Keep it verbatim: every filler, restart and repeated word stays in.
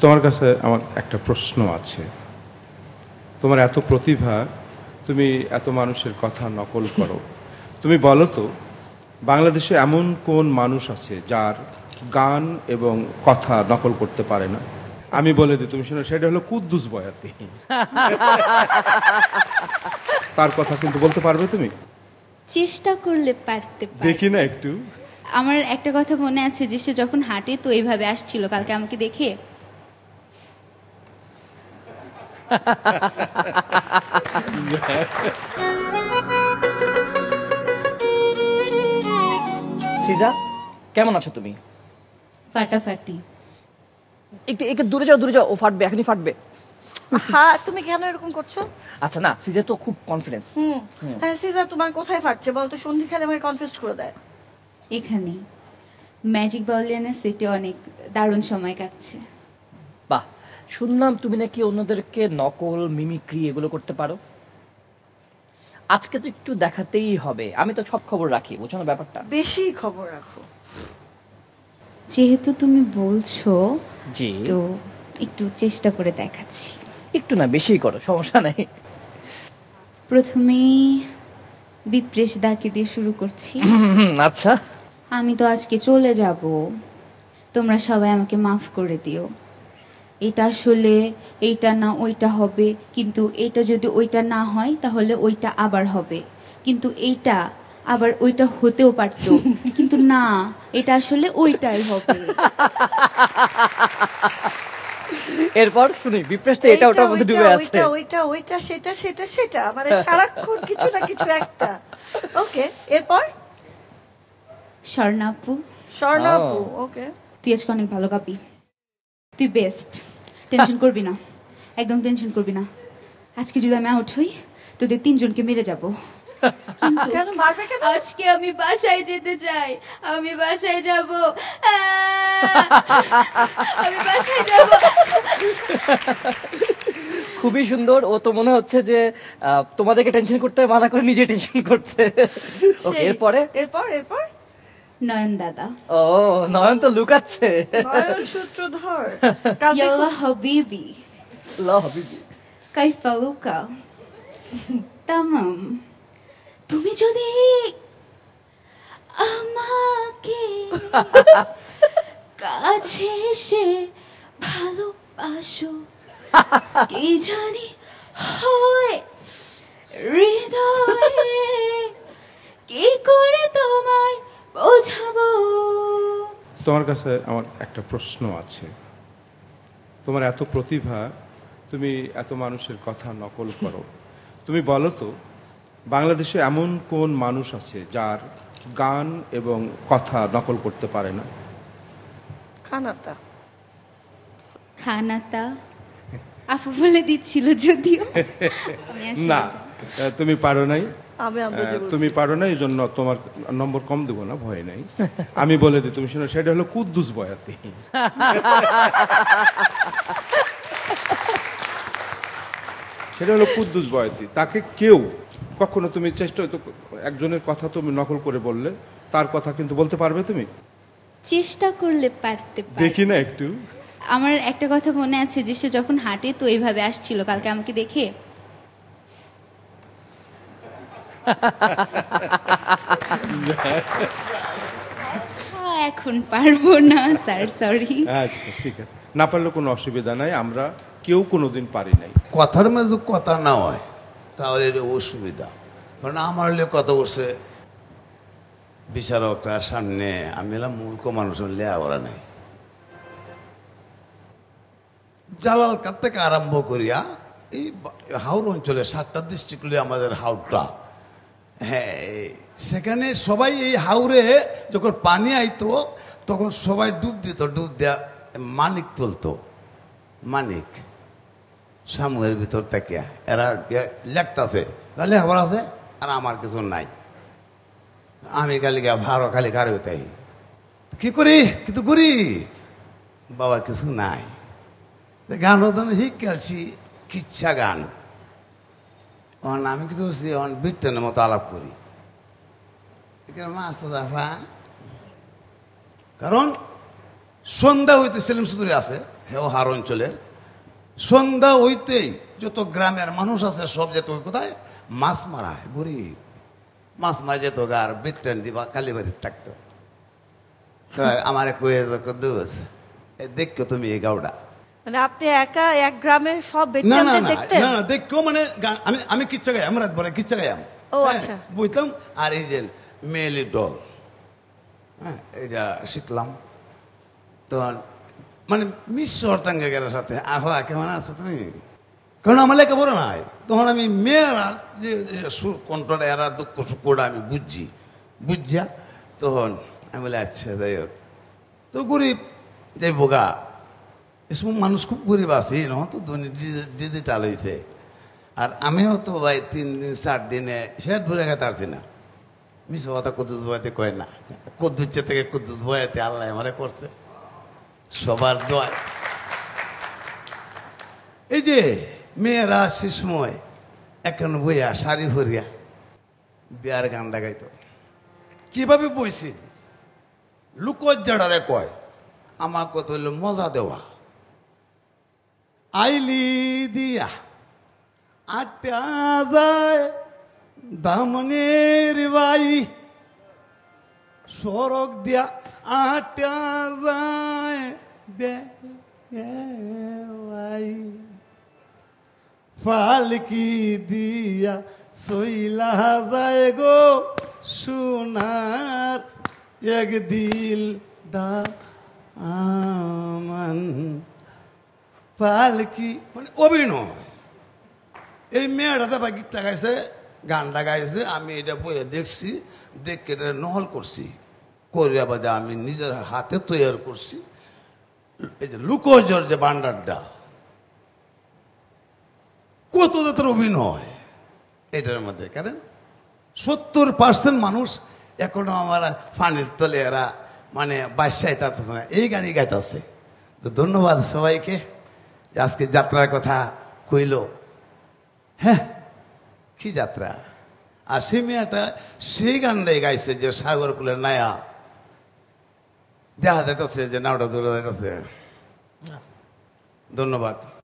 তোমার কাছে আমার একটা প্রশ্ন আছে। তোমার এত প্রতিভা, তুমি এত মানুষের কথা নকল করো, তুমি বলো তো বাংলাদেশে এমন কোন মানুষ আছে যার গান এবং কথা নকল করতে পারে না? আমি বলে দিই, তুমি শোনো, সেটা হলো কুদ্দুস বয়াতি। তার কথা কিন্তু বলতে পারবে তুমি? চেষ্টা করলে পারতে পারি। দেখি না একটু। আমার একটা কথা মনে আছে যে সে যখন হাঁটে তো এইভাবে আসছিল কালকে আমাকে দেখে। সিজা, কেমন আছো তুমি? ফাটাফাটি। একটু একটু দূরে যাও, দূরে যাও, ও ফাটবে, এখনই ফাটবে। হ্যাঁ, তুমি কেন এরকম করছো? আচ্ছা না, সিজা তো খুব কনফিডেন্স। হুম হ্যাঁ, সিজা তোমার কোথায় ফাটছে বলতো? সন্ধি খেলে আমাকে কনফিউজ করে দেয়। এখানে ম্যাজিক বাউলিয়ানা সেটে অনেক দারুণ সময় কাটছে। বাহ, শুনলাম তুমি নাকি অন্যদেরকে নকল, মিমিক্রি এগুলো করতে পারো। আজকে তো একটু দেখাতেই হবে। আমি তো সব খবর রাখি, বুঝছো না ব্যাপারটা? বেশি খবর রাখো। যেহেতু তুমি বলছো, জি, তো একটু চেষ্টা করে দেখাচ্ছি। একটু না, বেশি করো, সমস্যা নাই। প্রথমেই বিপ্রেশ দাকে দিয়ে শুরু করছি। আচ্ছা। আমি তো আজকে চলে যাব, তোমরা সবাই আমাকে মাফ করে দিও। এটা আসলে এইটা না ওইটা হবে, কিন্তু এইটা যদি ওইটা না হয় তাহলে ওইটা আবার হবে, কিন্তু এইটা আবার ওইটা হতেও পারতো, কিন্তু না, এটা আসলে ওইটাই হবে। এরপর শুনি, বিপ্রেশ তো এটা ওটার মধ্যে ডুবে আছে। ওইটা ওইটা ওইটা সেটা সেটা সেটা মানে সারাক্ষণ কিছু না কিছু একটা। ওকে, এরপর স্বর্ণাপু। স্বর্ণাপু, ওকে। তুই আজকে অনেক ভালো গাবি, তুই বেস্ট, টেনশন করবি না, একদম টেনশন করবি না। আজকে যদি আমি আউট হই তোদের তিনজনকে মেরে যাবো। আজকে আমি বাসায় যেতে চাই, আমি বাসায় যাব, আমি বাসায় যাব। খুবই সুন্দর। ও তো মনে হচ্ছে যে তোমাদেরকে টেনশন করতে মানা করে নিজে টেনশন করছে। ওকে, এরপরে এরপর এরপর নয়ন দাদা। ও, নয়ন তো লুকাচ্ছে। নয়ন সূত্রধর। ইয়াল্লা হাবিবি, লা হাবিবি, কাইফা লুকা তামাম। তুমি যদি আমাকে কাছে এসে ভালোবাসো, কি জানি হয় হৃদয়ে, কি করে তোমায় বোঝাবো। তোমার কাছে আমার একটা প্রশ্ন আছে। তোমার এত প্রতিভা, তুমি এত মানুষের কথা নকল করো, তুমি বলো তো বাংলাদেশে এমন কোন মানুষ আছে যার গান এবং কথা নকল করতে পারে না? খানাতা। খানাতা আপু বলে দিচ্ছিল, যদিও না, তুমি পারো নাই। তুমি পারো না, এই জন্য তোমার নম্বর কম দেবো না, ভয় নাই। আমি বলে দিই, তুমি শোনো, সেটা হলো কুদ্দুস বয়াতি। সেটা হলো কুদ্দুস বয়াতি। তাকে কেউ কখনো, তুমি চেষ্টা, একজনের কথা তুমি নকল করে বললে, তার কথা কিন্তু বলতে পারবে তুমি? চেষ্টা করলে পারতে পারি। দেখি না একটু। আমার একটা কথা মনে আছে যে সে যখন হাঁটে তো এইভাবে আসছিল কালকে আমাকে দেখে। এখন পারবো না স্যার, সরি। আচ্ছা ঠিক আছে, না পারলে কোনো অসুবিধা নাই, আমরা কেউ কোনোদিন পারি নাই। কথার মধ্যে কথা না হয় তাহলে অসুবিধা, কারণ আমার হলে কথা বলছে বিচারকটার সামনে, আমি এলাম মূর্খ মানুষ, লেয়া ওরা নাই। জালালকার থেকে আরম্ভ করিয়া এই হাওড় অঞ্চলে সাতটা ডিস্ট্রিক্ট আমাদের হাওড়টা, হ্যাঁ, সেখানে সবাই এই হাওড়ে যখন পানি আইতো তখন সবাই ডুব দিত, ডুব দেয়া মানিক তুলতো, মানিক সামুয়ের ভিতর থেকে এরা লেখতাছে, লেখাপড়া আছে আর আমার কিছু নাই, আমি খালি গা ভালো খালি কার তাই কি করি, কিন্তু করি বাবা কিছু নাই। গান হতো হিক গেছি কিচ্ছা গান, আমি কিন্তু বিট্টনের মতো আলাপ করি, কারণ সন্ধ্যা হইতে সেলিম সুদুরি আছে, হেও হার অঞ্চলের। সন্ধ্যা হইতেই যত গ্রামের মানুষ আছে সব যেত কোথায় মাছ মারায়, গরিব মাছ মারা যেত গা, আর বেটটান দিবা কালীবাড়ির থাকতো। তো আমার কয়ে দোষ দেখো তুমি এই গাওটা, মানে আপনি একা এক গ্রামের সব না না বেটিয়ানদের না দেখতেন? না দেখো মানে গা- আমি আমি কিচ্ছা গাইম, রাত ভরে কিচ্ছা গাইম। ও আচ্ছা। বুঝতাম। আর এই যে মেয়েলি ডল, হ্যাঁ এটা শিখলাম। তো মানে মিস হরতাঙ্গে গেলার সাথে আহা কেমন আছো তুমি, কারণ আমার লেখা বড় নাই তখন আমি মেয়েরা যে সুর কণ্ঠটা এরা দুঃখ সুখটা আমি বুঝছি, বুঝছিয়া তখন আমি বলে আচ্ছা যাই হোক। তো গরিব যাই বোগা এসব মানুষ খুব গরিব আছে ন, তো ডিজিটাল হয়েছে। আর আমিও তো ভাই তিন দিন চার দিনে সে ঘুরে গেতে পারছি না। মিস কথা কুদ্দুস বয়াতে কয় না, কুদ্দুচ্ছে থেকে কুদ্দুস বয়াতে আল্লাহ আমারে করছে সবার দোয়ায়। এই যে মেয়েরা সে সময় এখন বইয়া শাড়ি ভরিয়া বিয়ার গানটা গাইতো, কিভাবে বইছি লুকজ্জাড়ারে কয় আমার কত হইল মজা দেওয়া। আইলি দিয়া আটটা যায় দামনের বাই, সড়ক দিয়া আটটা যায় বেই, পালকি দিয়া সইলা যায় গো সোনার এক দিল দা আমান। পালকি মানে অভিনয়। এই মেয়েটা বা গীতটা গাইছে, গানটা গাইছে, আমি এটা বইয়ে দেখছি, দেখে এটা নহল করছি, করিয়া বাদে আমি নিজের হাতে তৈরি করছি। এই যে লুকোজর যে বান্ডারটা কত তার অভিনয় এটার মধ্যে, কারণ সত্তর পার্সেন্ট মানুষ এখনো আমার পানির তলে এরা মানে বাসায় তাতেছে না, এই গানই গাইতেছে। তো ধন্যবাদ সবাইকে আজকে যাত্রার কথা কইল। হ্যাঁ কি যাত্রা। আর সেই মেয়েটা সেই গানটাই গাইছে যে সাগর কুলের নায়া, দেখা যাইতেছে যে নাওটা দূরে যাইতেছে। ধন্যবাদ।